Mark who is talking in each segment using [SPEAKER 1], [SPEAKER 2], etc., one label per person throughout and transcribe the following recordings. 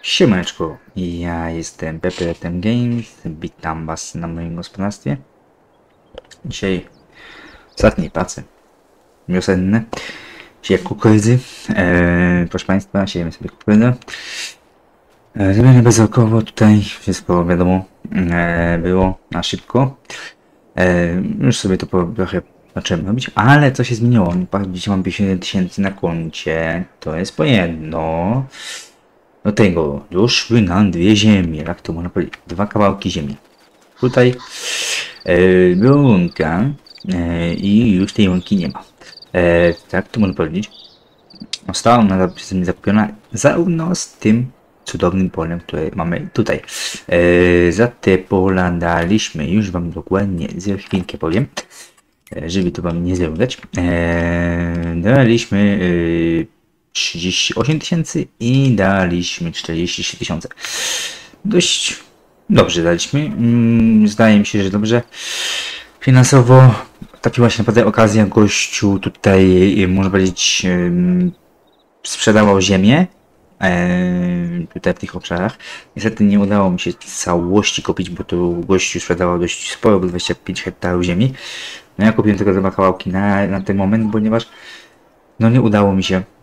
[SPEAKER 1] Siemaneczko, ja jestem PPTM Games, witam was na moim gospodarstwie. Dzisiaj ostatniej pracy wiosenne, sieję kukurydzy. Proszę państwa, siejemy sobie kukurydzę. Zrobione bezrokowo, tutaj wszystko wiadomo było na szybko. Już sobie to trochę zacząłem robić, ale co się zmieniło? Widzicie, mam 50 tysięcy na koncie, to jest po jedno. Do tego doszły nam dwie ziemie, jak to można powiedzieć, dwa kawałki ziemi. Tutaj była łąka i już tej łąki nie ma. Tak to można powiedzieć. Została ona przeze mnie zakupiona zarówno z tym cudownym polem, które mamy tutaj. Za te pola daliśmy, już wam dokładnie za chwilkę powiem, żeby to wam nie zrągać. Daliśmy 38 tysięcy i daliśmy 43 tysiące. Dość dobrze daliśmy. Zdaje mi się, że dobrze. Finansowo trafiła się naprawdę okazja. Gościu tutaj, można powiedzieć, sprzedawał ziemię. Tutaj w tych obszarach. Niestety nie udało mi się całości kupić, bo tu gościu sprzedawał dość sporo, bo 25 hektarów ziemi. No ja kupiłem tylko dwa kawałki na ten moment, ponieważ no nie udało mi się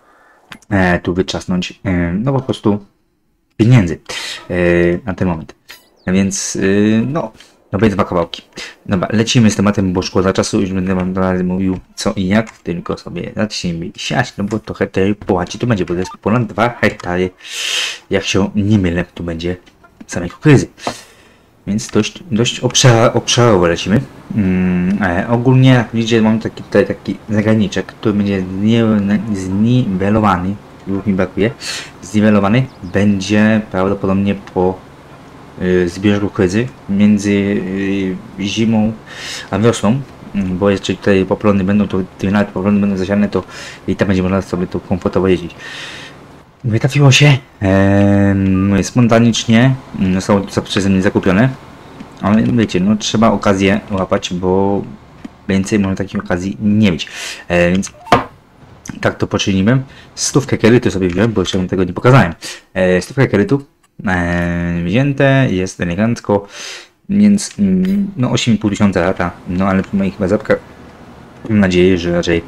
[SPEAKER 1] tu wyczasnąć, no po prostu pieniędzy na ten moment. Więc no, robię dwa kawałki. Dobra, lecimy z tematem, bo szkoda czasu, już będę wam dalej mówił co i jak, tylko sobie zacznijmy siać, no bo to hektary płaci, to będzie, bo to jest ponad 2 hektary, jak się nie mylę, tu będzie samej kukurydzy. Więc dość obszarowo lecimy. Ogólnie, jak widzicie, mam tutaj taki zagadniczek, który będzie zniwelowany, już mi brakuje, zniwelowany będzie prawdopodobnie po zbiorze kukurydzy między zimą a wiosną, bo jeszcze tutaj poplony będą, to nawet poplony będą zasiane, to i tam będzie można sobie tu komfortowo jeździć. Wytrafiło się spontanicznie, zostało to przeze mnie zakupione, ale wiecie, no trzeba okazję łapać, bo więcej można takich okazji nie mieć, więc tak to poczynimy. 100 kredytu sobie wziąłem, bo jeszcze tego nie pokazałem. 100 kredytu wzięte, jest elegancko, więc no 8,5 tysiąca lata, no ale w moich chyba zapkach mam nadzieję, że raczej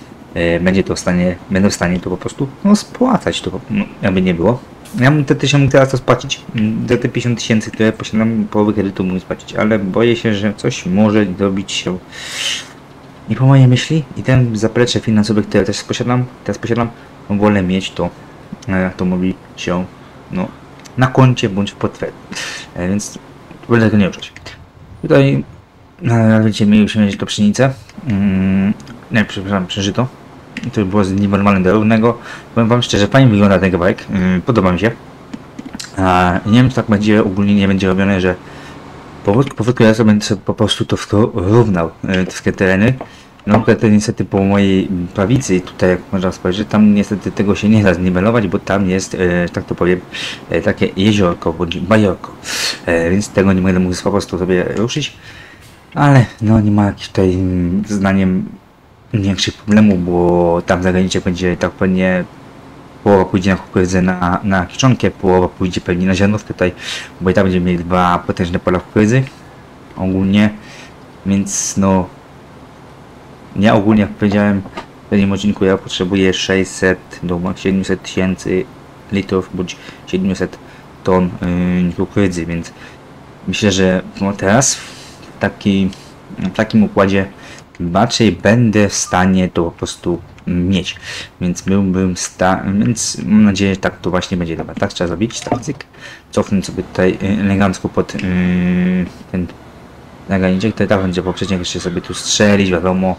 [SPEAKER 1] będę w stanie to po prostu no, spłacać, to no, jakby nie było. Ja bym te 1000 teraz to spłacić, za te 50 tysięcy, które posiadam, połowę kredytu mógł spłacić, ale boję się, że coś może zrobić się i po mojej myśli i ten zaplecze finansowe, które też teraz posiadam, no wolę mieć to, jak to mówi się, no na koncie bądź w portfelu, więc wolę tego nie uczyć. Tutaj wiecie, mieliśmy mieć to pszenicę, nie, przepraszam, przeżyto. To było z nienormalnym do równego. Powiem wam szczerze, fajnie wygląda ten kawałek, podoba mi się. Nie wiem, czy tak będzie, ogólnie nie będzie robione, że powolutku ja sobie będę sobie po prostu to równał, te wszystkie tereny. No tutaj niestety po mojej prawicy, tutaj jak można spojrzeć, tam niestety tego się nie da zniwelować, bo tam jest, tak to powiem, takie jeziorko, bądź bajorko. Więc tego nie będę mógł po prostu sobie ruszyć. Ale no nie ma jakichś tutaj, zdaniem, większych problemów, bo tam zagraniczek będzie tak pewnie połowa pójdzie na kukurydzę na kiszonkę, połowa pójdzie pewnie na ziarnówkę tutaj, bo i tam będziemy mieli dwa potężne pola kukurydzy ogólnie, więc no ja ogólnie, jak powiedziałem w tym odcinku, ja potrzebuję 600 do 700 tysięcy litrów bądź 700 ton kukurydzy, więc myślę, że no teraz w takim układzie raczej będę w stanie to po prostu mieć, więc więc mam nadzieję, że tak to właśnie będzie. Dobra, tak trzeba zrobić, tak cyk, cofnę sobie tutaj elegancko pod ten zagadniczek, tutaj tak będzie poprzednio jeszcze sobie tu strzelić, wiadomo.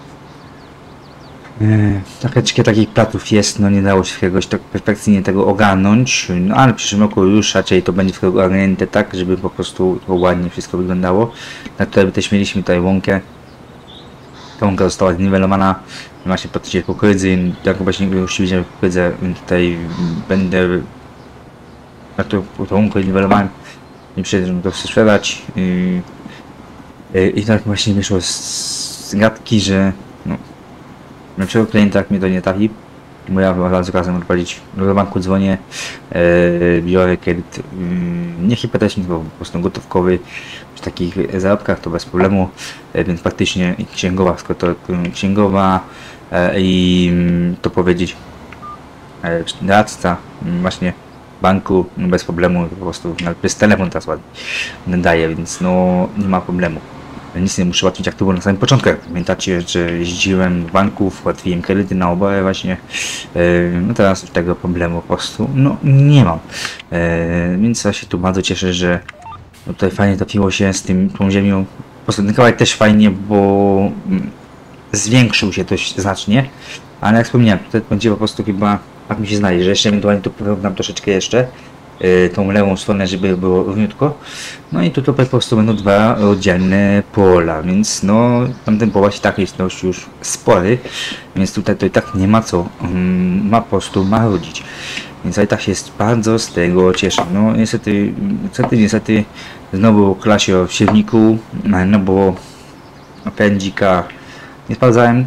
[SPEAKER 1] Troszeczkę takich platów jest, no nie dało się jakiegoś tak perfekcyjnie tego ogarnąć, no ale w przyszłym roku już raczej to będzie ogarnięte tak, żeby po prostu to ładnie wszystko wyglądało. Tak tutaj też mieliśmy tutaj łąkę. Ta łąka została zniwelowana właśnie pod tydzień kukurydzy, jak właśnie już widziałem kukurydzę, tutaj będę na tą łąkę zniwelowałem i przyjdę to sprzedać i tak właśnie wyszło z gadki, że no, lepszego klienta jak mnie to nie trafi, bo ja od razu odpalić do banku dzwonię, biorę kredyt, nie hipotetyczny, tylko po prostu gotówkowy. Przy takich zarobkach to bez problemu, więc faktycznie księgowa, księgowa i to powiedzieć radca właśnie banku bez problemu, po prostu nawet przez telefon teraz ładnie daje, więc no nie ma problemu. Nic nie muszę łatwić, jak to było na samym początku. Jak pamiętacie, że jeździłem do banków, łatwiłem kredyty na oboje właśnie. No teraz już tego problemu po prostu no nie mam. Więc ja się tu bardzo cieszę, że tutaj fajnie trafiło się z tą ziemią. Po prostu ten kawałek też fajnie, bo zwiększył się dość znacznie. Ale jak wspomniałem, tutaj będzie po prostu chyba, tak mi się zdaje, że jeszcze ewentualnie tu porównam troszeczkę jeszcze tą lewą stronę, żeby było równiutko. No i tutaj po prostu będą dwa oddzielne pola, więc no tamten pola i tak jest dość już spory, więc tutaj to i tak nie ma co ma po prostu marudzić. Więc ja i tak się bardzo z tego cieszę. No niestety znowu w klasie o silniku, no bo pędzika nie sprawdzałem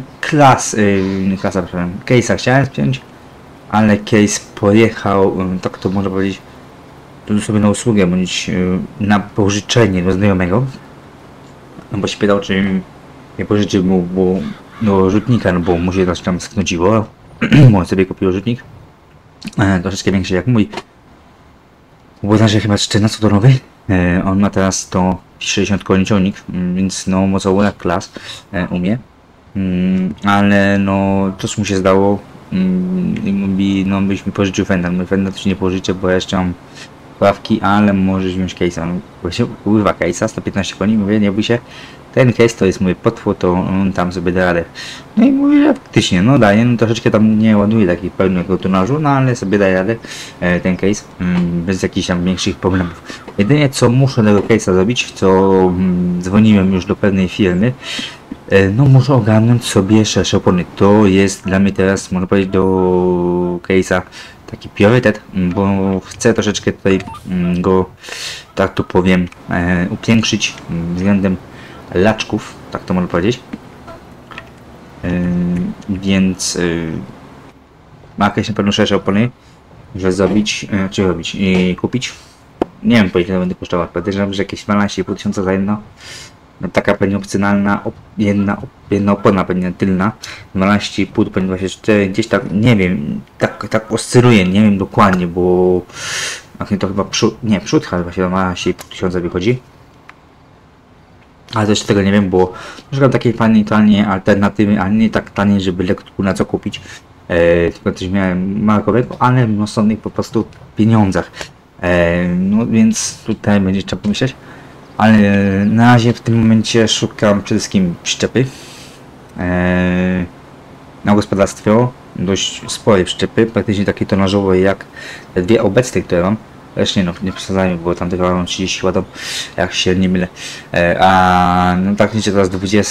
[SPEAKER 1] case'a chciałem spiąć, ale case pojechał, tak to można powiedzieć, sobie na usługę, bądź na pożyczenie do znajomego, no bo się pytał, czy nie pożyczył mu do rzutnika, no bo mu się coś tam sknudziło, bo on sobie kupił rzutnik, troszeczkę większy jak mój, bo znaczy chyba 14-tonowy, on ma teraz to 60 koni ciągnik, więc no mocowo jak klas umie, ale no coś mu się zdało i mówi, no byś mi pożyczył fenda, mój fenda to się nie pożyczę, bo ja jeszcze mam ławki, ale możesz wziąć case'a. No, używa case'a, 115 koni, mówię, nie bój się, ten case to jest mój potwór, to on tam sobie da radę. No i mówię, że faktycznie, no daje, no troszeczkę tam nie ładuje takich pełnego tonażu, no ale sobie daje radę ten case, bez jakichś tam większych problemów. Jedynie co muszę tego case'a zrobić, co dzwoniłem już do pewnej firmy, no muszę ogarnąć sobie szersze opony. To jest dla mnie teraz, można powiedzieć, do case'a taki priorytet, bo chcę troszeczkę tutaj go, tak to powiem, upiększyć względem laczków, tak to można powiedzieć. Więc ma jakieś na pewno szersze opony, że zrobić, czy robić i kupić. Nie wiem, po ile to będzie kosztować. Podejrzewam, że jakieś 12,5 tysiąca za jedno. No, taka pewnie opcjonalna, jedna opona pewnie tylna, 12,5, pewnie 24, gdzieś tak, nie wiem, tak oscyluje, nie wiem dokładnie, bo to chyba przód chyba 12,5 tysiąca wychodzi. Ale też tego nie wiem, bo szukam takiej fajnej tanie alternatywy, ale nie tak taniej, żeby lekko na co kupić. Tylko coś miałem markowego, ale w rozsądnych po prostu pieniądzach. No więc tutaj będzie trzeba pomyśleć. Ale na razie w tym momencie szukam przede wszystkim przyczepy na gospodarstwo, dość spore przyczepy, praktycznie takie tonażowe jak te dwie obecne, które mam. Zresztą nie przesadzajmy, bo tam tylko mam 30 ładów, jak się nie mylę. A no praktycznie teraz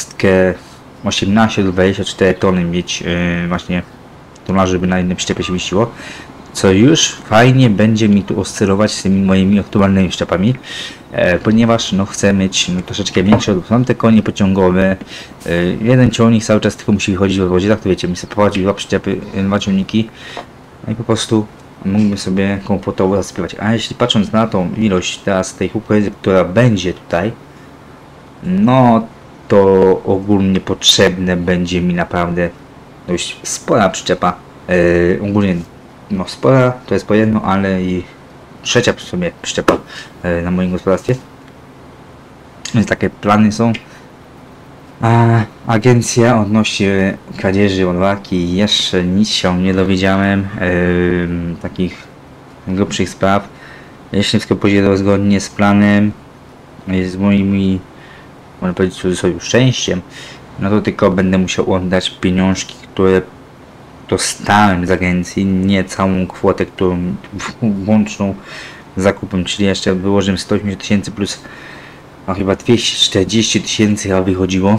[SPEAKER 1] 18 do 24 tony mieć właśnie tonażu, żeby na jednym przyczepie się mieściło. Co już fajnie będzie mi tu oscylować z tymi moimi aktualnymi szczepami, ponieważ no, chcę mieć troszeczkę większe, są te konie pociągowe, jeden ciągnik cały czas tylko musi wychodzić w wodzie, tak to wiecie, mi sobie prowadzić dwa przyczepy, dwa ciągniki, no i po prostu mógłbym sobie komfortowo zasypywać. A jeśli patrząc na tą ilość teraz tej kukurydzy, która będzie tutaj, no to ogólnie potrzebne będzie mi naprawdę dość spora przyczepa, ogólnie no spora, to jest po jedno, ale i trzecia przy sobie przyczepa na moim gospodarstwie. Więc takie plany są. A agencja odnośnie kradzieży ładowarki jeszcze nic się nie dowiedziałem. Takich grubszych spraw. Jeśli wszystko pójdzie zgodnie z planem, z moimi, można powiedzieć, cudzysłowie szczęściem, no to tylko będę musiał oddać pieniążki, które dostałem z agencji, nie całą kwotę, którą łączną zakupem, czyli jeszcze wyłożyłem 180 tysięcy plus chyba 240 tysięcy wychodziło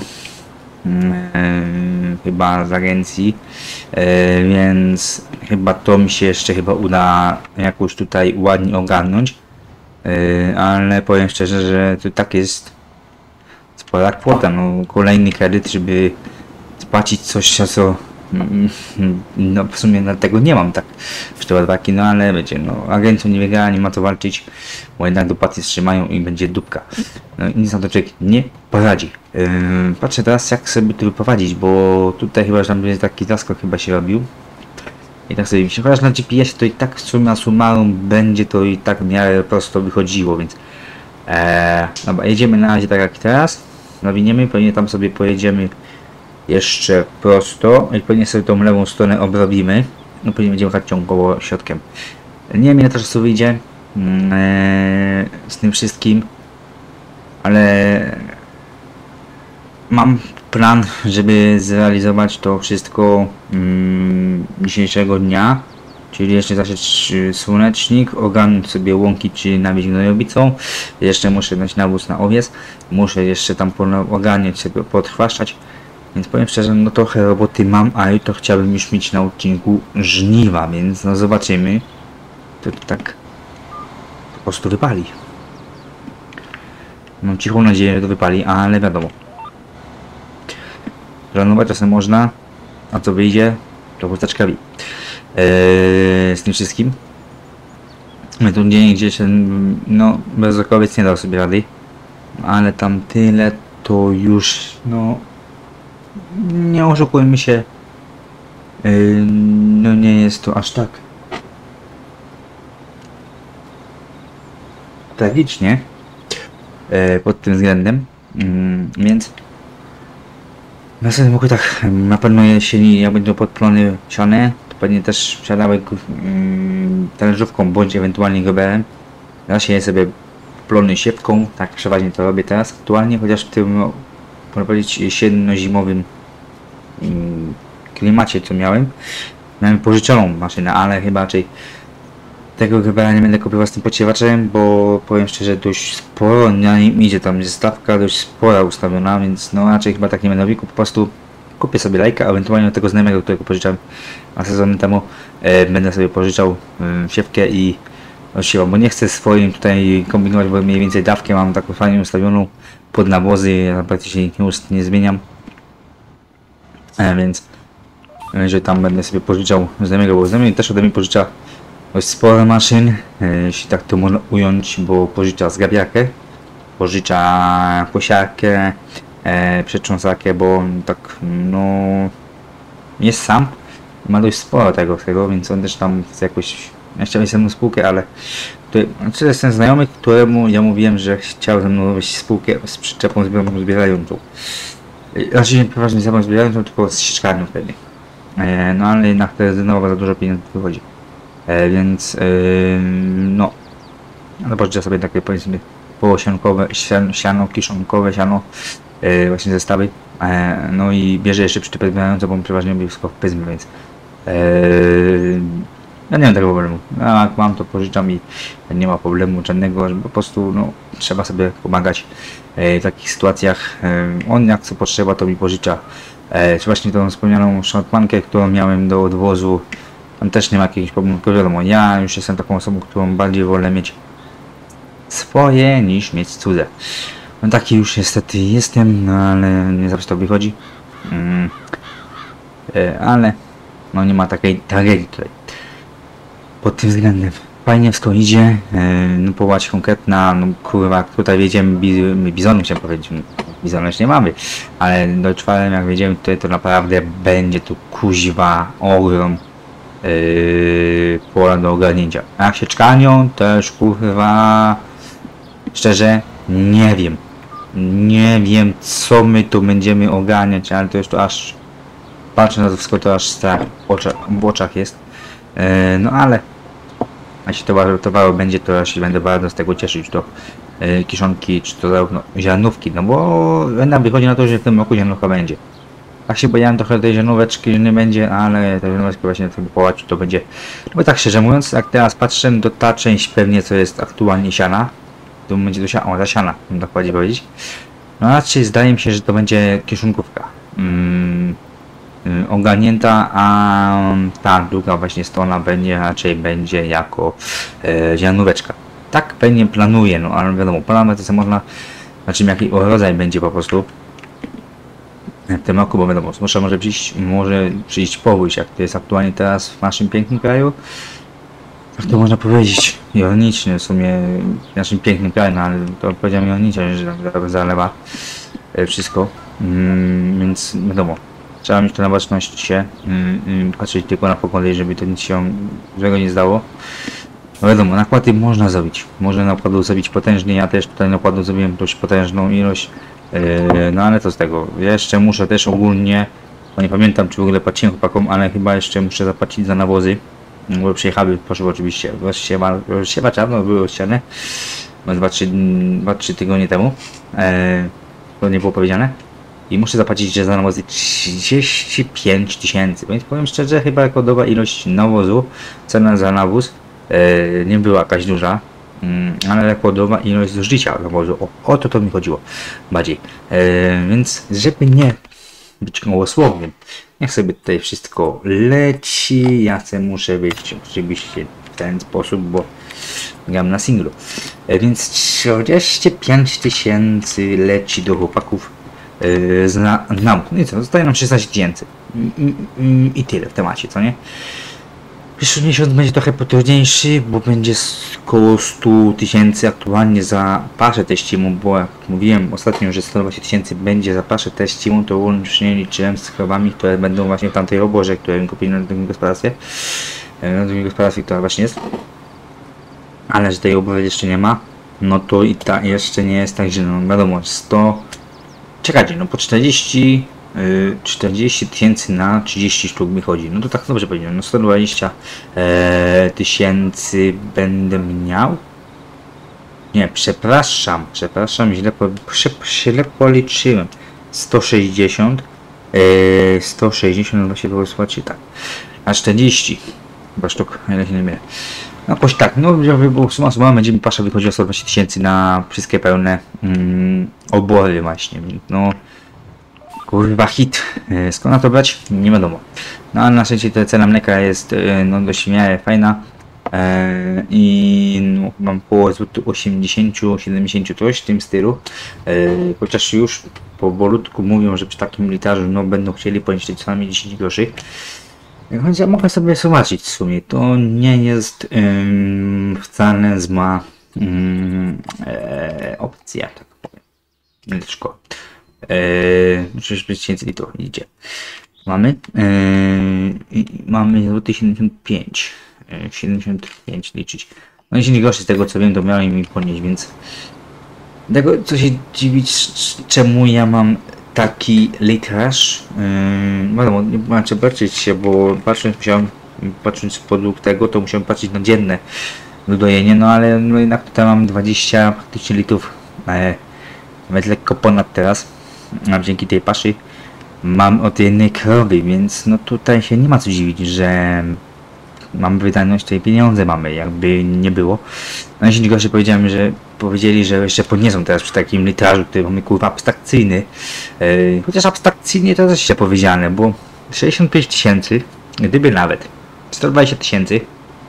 [SPEAKER 1] chyba z agencji, więc chyba to mi się jeszcze uda jakoś tutaj ładnie ogarnąć, ale powiem szczerze, że to tak jest spora kwota, no kolejny kredyt, żeby spłacić coś, co No w sumie dlatego nie mam tak ładwaki, no ale wiecie, no agencją nie wygra, nie ma co walczyć, bo jednak dopłaty trzymają i będzie dupka. No i nic na to człowiek nie poradzi. Patrzę teraz jak sobie to wyprowadzić, bo tutaj chyba że tam będzie taki zaskok chyba się robił. I tak sobie myślę, chociaż na GPS to i tak summa summarum będzie to i tak w miarę prosto wychodziło, więc dobra, jedziemy na razie tak jak teraz, nawiniemy, pewnie tam sobie pojedziemy jeszcze prosto i pewnie sobie tą lewą stronę obrobimy, no pewnie będziemy jechać ciągowo środkiem. Nie wiem ile to czasu wyjdzie z tym wszystkim, ale mam plan, żeby zrealizować to wszystko dzisiejszego dnia, czyli jeszcze zasiać słonecznik, ogarnąć sobie łąki czy nawieźć gnojowicą, jeszcze muszę dać nawóz na owiec, muszę jeszcze tam ogarniać sobie, podchwaszczać, więc powiem szczerze, no trochę roboty mam, ale to chciałbym już mieć na odcinku żniwa, więc no zobaczymy, to tak po prostu wypali. Mam cichą nadzieję, że to wypali, ale wiadomo. Planować czasem można, a co wyjdzie, to chusteczka z tym wszystkim. My tu gdzieś no bezrokowiec nie dał sobie rady, ale tam tyle to już, no nie oszukujmy się, no nie jest to aż tak tragicznie pod tym względem, więc w następnym roku tak, na pewno jesieni jak będą podplony siane, to pewnie też wsiadałek talerzówką bądź ewentualnie goberem. Ja się sobie plony siewką, tak przeważnie to robię teraz aktualnie, chociaż w tym, można powiedzieć, jesienno-zimowym klimacie co miałem pożyczoną maszynę, ale chyba raczej tego gobera nie będę kupował z tym podsiewaczem, bo powiem szczerze, dość sporo na nim idzie, tam jest stawka dość spora ustawiona, więc no raczej chyba tak nie będę robił, po prostu kupię sobie lajka, ewentualnie od tego znajomego, którego pożyczam 2 sezony temu, będę sobie pożyczał siewkę i odsiewam, bo nie chcę swoim tutaj kombinować, bo mniej więcej dawkę mam taką fajnie ustawioną pod nawozy, ja praktycznie nie zmieniam, więc jeżeli tam będę sobie pożyczał znajomego, bo znajomy też ode mnie pożycza dość sporo maszyn, jeśli tak to można ująć, bo pożycza zgrabiarkę, pożycza kosiarkę, przetrząsarkę, bo on tak no jest sam, ma dość sporo tego, więc on też tam chce jakoś, ja chciałem ze mną spółkę, ale tutaj, znaczy jest ten znajomy, któremu ja mówiłem, że chciał ze mną wejść spółkę z przyczepą zbierającą. Znaczy nie przeważnie z zbierającą, tylko z sieczkarnią wtedy. No ale jednak to jest znowu za dużo pieniędzy wychodzi. Więc no zobaczcie sobie takie powiedzmy połosiankowe, siano, kiszonkowe siano, właśnie zestawy, no i bierze jeszcze przyczepę zbierającą, bo przeważnie robię wszystko w pyzmie, więc ja nie mam tego problemu, jak mam to pożyczam i nie ma problemu żadnego, że po prostu no, trzeba sobie pomagać w takich sytuacjach. On jak co potrzeba to mi pożycza, właśnie tą wspomnianą szarpankę, którą miałem do odwozu. Tam też nie ma jakichś problemów, tylko wiadomo, ja już jestem taką osobą, którą bardziej wolę mieć swoje niż mieć cudze. No taki już niestety jestem, no ale nie zawsze to wychodzi. Ale no nie ma takiej tragedii tutaj. Pod tym względem fajnie wszystko idzie, no połać konkretna, no kurwa, tutaj wiedziemy bizonem chciałem powiedzieć, bizona już nie mamy, ale do czwartym jak wiedziemy tutaj to naprawdę będzie tu kuźwa ogrom pola do ogarnięcia. A jak się czkanią, też kurwa szczerze nie wiem co my tu będziemy ogarniać, ale to już to aż patrzę na to wszystko, to aż strach w oczach jest, no ale jeśli towaru będzie, to ja się będę bardzo z tego cieszyć, czy to kiszonki, czy to zarówno ziarnówki, no bo jednak wychodzi na to, że w tym roku ziarnówka będzie. Tak się bojałem trochę tej ziarnóweczki, że nie będzie, ale ta ziarnóweczka właśnie sobie połać, to będzie, bo tak szczerze mówiąc, jak teraz patrzę, to ta część pewnie co jest aktualnie siana, to będzie do siana, zasiana, bym tak bardziej powiedzieć, no raczej zdaje mi się, że to będzie kieszonkówka. Ogarnięta, a ta druga właśnie strona będzie jako ziarnóweczka. Tak pewnie planuję, no ale wiadomo, planować to co można, znaczy jaki rodzaj będzie po prostu. w tym roku, bo wiadomo, może przyjść powódź, jak to jest aktualnie teraz w naszym pięknym kraju. Jak to można powiedzieć, ironicznie w sumie w naszym pięknym kraju, no ale to powiedziałem ironicznie, że zalewa wszystko, więc wiadomo, trzeba mieć to na baczności się, patrzeć tylko na pogodę, żeby to nic się złego nie zdało. No wiadomo, nakłady można zrobić, można nakładów zrobić potężnie, ja też tutaj nakładów zrobiłem dość potężną ilość, no ale co z tego, ja jeszcze muszę też ogólnie, bo nie pamiętam czy w ogóle płaciłem chłopakom, ale chyba jeszcze muszę zapłacić za nawozy, bo przyjechały, poszły oczywiście, rozsiewa czarno, były rozsiane, 2-3 tygodnie temu, to nie było powiedziane. I muszę zapłacić za nawozy 35 000, więc powiem szczerze, chyba rekordowa ilość nawozu, cena za nawóz nie była jakaś duża, ale rekordowa ilość zużycia nawozu, o to mi chodziło bardziej, więc żeby nie być gołosłownym, niech sobie tutaj wszystko leci, ja muszę być oczywiście w ten sposób, bo gram na singlu, więc 45 000 leci do chłopaków z nam, no i co, zostaje nam 16 000 i tyle w temacie, co nie? Przyszły miesiąc będzie trochę potężniejszy, bo będzie około 100 000 aktualnie za paszę teścimą, bo jak mówiłem ostatnio, że 120 000 będzie za paszę teścimą, to łącznie liczyłem z chrobami, które będą właśnie w tamtej oborze, które kupili na drugim gospodarstwie, która właśnie jest. Ale że tej obory jeszcze nie ma, no to i ta jeszcze nie jest tak, że no wiadomo, 100... Czekajcie, no po 40 000 na 30 sztuk mi chodzi, no to tak dobrze powiedziałem, no 120 000 będę miał. Nie, przepraszam, źle policzyłem. 160 właśnie było słuchajcie, tak, a 40 chyba sztuk, ile się nie mylę. No jakoś tak, no bo suma summarum będzie mi pasza wychodziła 120 000 na wszystkie pełne obory właśnie, no kurwa hit, skąd na to brać? Nie wiadomo. No ale na szczęście ta cena mleka jest no dość w miarę fajna i no, mam po 80-70 coś w tym stylu, chociaż już powolutku mówią, że przy takim litrażu no będą chcieli ponieść co najmniej 10 groszy. Choć ja mogę sobie zobaczyć w sumie, to nie jest wcale zła opcja, tak powiem. Mleczko. 60 litrów idzie. Mamy 75 liczyć. No i się nie gorszy z tego co wiem, to miałem mi ponieść, więc tego co się dziwić, czemu ja mam taki litraż, wiadomo, nie macie patrzeć się, bo patrząc podług tego, to musiałem patrzeć na dzienne dojenie, no ale no jednak tutaj mam 20 praktycznie litrów, nawet lekko ponad teraz, a dzięki tej paszy mam od jednej krowy, więc no tutaj się nie ma co dziwić, że mamy wydajność, tej pieniądze mamy, jakby nie było. No jeśli goście powiedzieli, że jeszcze podniosą teraz przy takim litrażu, który mamy kurwa abstrakcyjny, chociaż abstrakcyjnie to też się powiedziane, bo 65 000, gdyby nawet 120 000,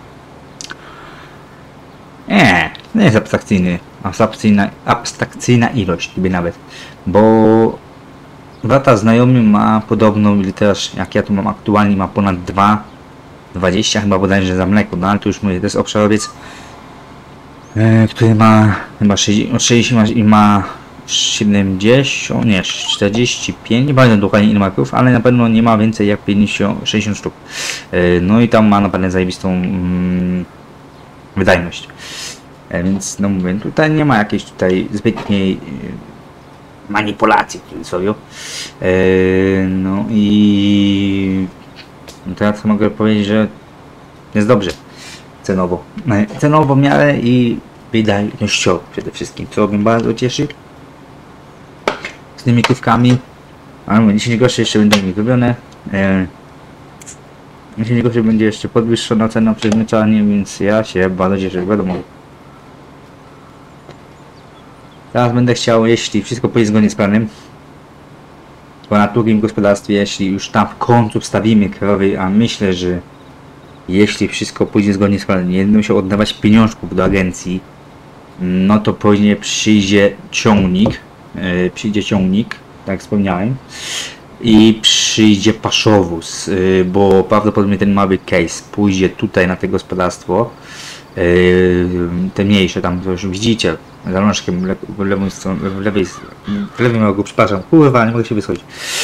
[SPEAKER 1] nie jest abstrakcyjny, abstrakcyjna ilość, gdyby nawet, bo brata znajomy ma podobną litraż, jak ja tu mam aktualnie, ma ponad 2,20 chyba bodajże za mleko, no ale to już mówię, to jest obszarowiec, który ma chyba 60 i ma 70, nie, 45, nie pamiętam dokładnie ile ma krów, ale na pewno nie ma więcej jak 60 sztuk. No i tam ma naprawdę zajebistą wydajność. Więc no mówię, tutaj nie ma jakiejś tutaj zbytniej manipulacji w cudzysłowie. No i teraz mogę powiedzieć, że jest dobrze cenowo. Cenowo w miarę i wydajnościowo przede wszystkim, co mnie bardzo cieszy. Z tymi krówkami, ale 10 groszy jeszcze będą mi robione. 10 groszy będzie jeszcze podwyższona cena przeznaczania, więc ja się bardzo cieszę, wiadomo. Teraz będę chciał, jeśli wszystko pójdzie zgodnie z planem, bo na drugim gospodarstwie, jeśli już tam w końcu wstawimy krowy, a myślę, że jeśli wszystko pójdzie zgodnie z planem, nie będą się oddawać pieniążków do agencji, no to później przyjdzie ciągnik, tak jak wspomniałem, i przyjdzie paszowóz, bo prawdopodobnie ten mały case pójdzie tutaj na to gospodarstwo, te mniejsze tam, to już widzicie, zalążkiem w lewą stronę, w lewym rogu, przepraszam, kurwa, nie mogę się wyschodzić.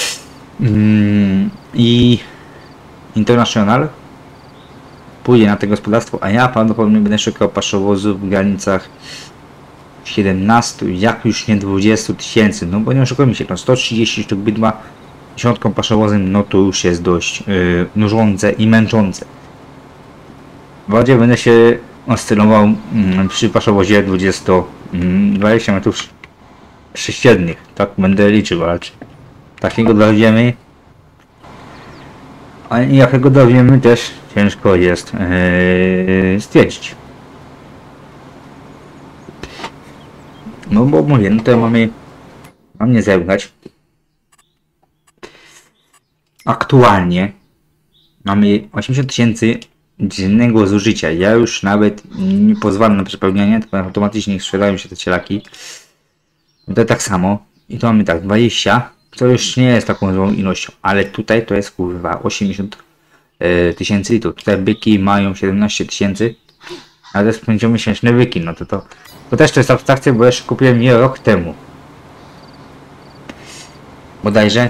[SPEAKER 1] I International pójdzie na to gospodarstwo, a ja prawdopodobnie będę szukał paszowozu w granicach 17, jak już nie 20 tysięcy, no bo nie oszukujmy się, no 130 sztuk bydła dziesiątką paszowozem, no to już jest dość nużące i męczące. Bardziej będę się oscylował przy paszowozie 20 metrów sześciennych, tak będę liczył raczej. Takiego dowiemy, a jakiego dowiemy też ciężko jest stwierdzić. No bo mówię, no to mam nie zebrać. Aktualnie mamy 80 tysięcy dziennego zużycia. Ja już nawet nie pozwalam na przepełnianie, tylko automatycznie sprzedają się te cielaki. To tak samo. I to mamy tak, 20, co już nie jest taką złą ilością, ale tutaj to jest kurwa 80 tysięcy litrów. Tutaj byki mają 17 tysięcy, a to jest 5-miesięczne byki, no to też to jest abstrakcja, bo jeszcze kupiłem je rok temu. Bodajże.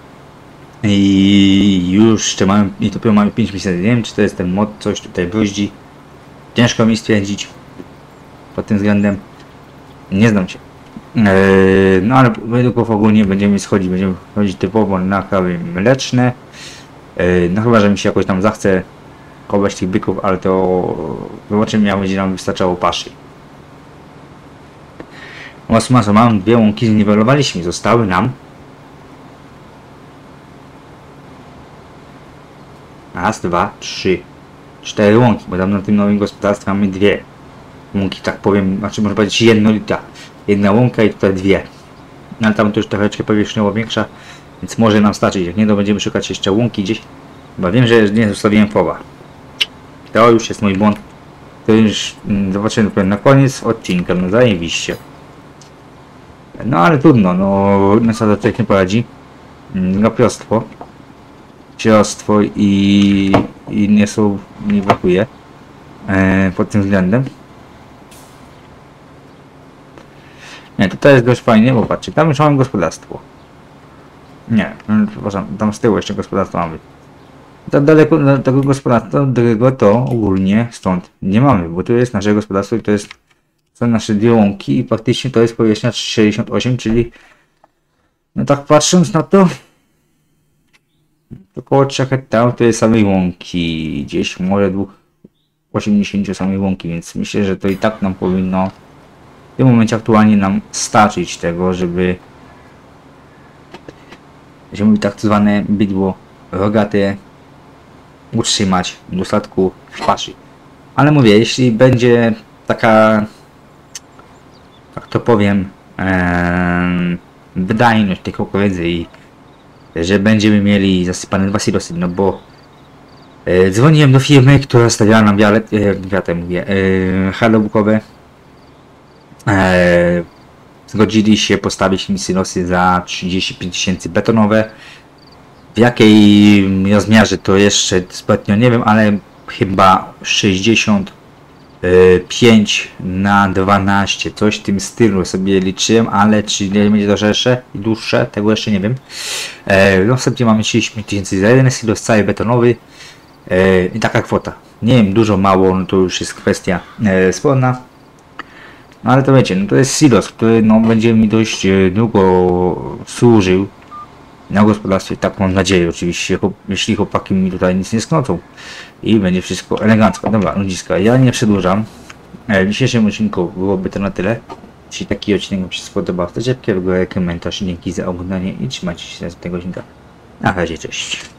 [SPEAKER 1] I już jeszcze mamy, i dopiero mamy 5 miesięcy. Nie wiem, czy to jest ten mod, coś tutaj bruździ. Ciężko mi stwierdzić pod tym względem. Nie znam się. No ale według ogólnie będziemy chodzić typowo na krawy mleczne. No chyba, że mi się jakoś tam zachce chować tych byków, ale to zobaczymy, jak będzie nam wystarczało paszy. Mam dwie łąki, zniwelowaliśmy, zostały nam raz, dwa, trzy, 4 łąki, bo tam na tym nowym gospodarstwie mamy dwie łąki, tak powiem, znaczy można powiedzieć jednolita. Jedna łąka i tutaj dwie. No ale tam to już troszeczkę powierzchniowo większa, więc może nam starczyć. Jak nie, to będziemy szukać jeszcze łąki gdzieś. Chyba wiem, że nie zostawiłem fowa. To już jest mój błąd. To już zobaczymy na koniec odcinka. No zajebiście. No ale trudno, no na co człowiek nie poradzi. Gapiostwo. Ciostwo i nie brakuje pod tym względem. Nie, to jest dość fajnie, bo patrzcie, tam już mamy gospodarstwo. Nie, przepraszam, tam z tyłu jeszcze gospodarstwo mamy. Tak daleko do tego gospodarstwa, do to ogólnie stąd nie mamy, bo tu jest nasze gospodarstwo i to są nasze dwie łąki i faktycznie to jest powierzchnia 68, czyli no tak patrząc na to około 3 hektarów to jest samej łąki, gdzieś może 80 samej łąki, więc myślę, że to i tak nam powinno w tym momencie aktualnie nam starczyć tego, żeby tak zwane bydło rogate utrzymać w dostatku w paszy. Ale mówię, jeśli będzie taka, tak to powiem, wydajność tej kukurydzy i że będziemy mieli zasypane 2 silosy, no bo dzwoniłem do firmy, która stawiała nam hale bukowe. Zgodzili się postawić mi silosy za 35 tysięcy betonowe. W jakiej rozmiarze to jeszcze zbytnio nie wiem, ale chyba 65 na 12, coś w tym stylu sobie liczyłem, ale czy nie będzie to szersze i dłuższe, tego jeszcze nie wiem. Następnie mamy 35 tysięcy za jeden silos cały betonowy i taka kwota. Nie wiem, dużo, mało, no to już jest kwestia sporna. No ale to wiecie, no to jest silos, który no, będzie mi dość długo służył na gospodarstwie, tak mam nadzieję oczywiście, jeśli chłopaki mi tutaj nic nie sknocą i będzie wszystko elegancko. Dobra, ludziska, ja nie przedłużam. W dzisiejszym odcinku byłoby to na tyle. Jeśli taki odcinek Wam się spodobał, to komentarz, dzięki za oglądanie i trzymajcie się z tego odcinka. Na razie, cześć.